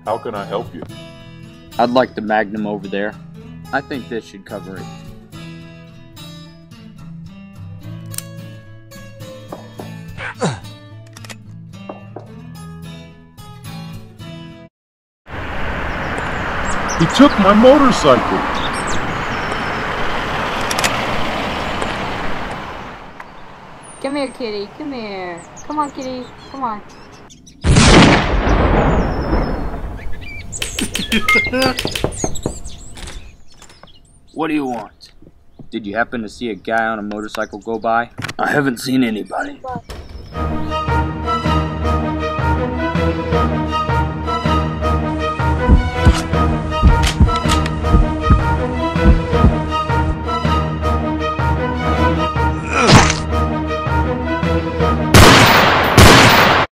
How can I help you? I'd like the Magnum over there. I think this should cover it. He took my motorcycle! Come here, kitty. Come here. Come on, kitty. Come on. What do you want? Did you happen to see a guy on a motorcycle go by? I haven't seen anybody.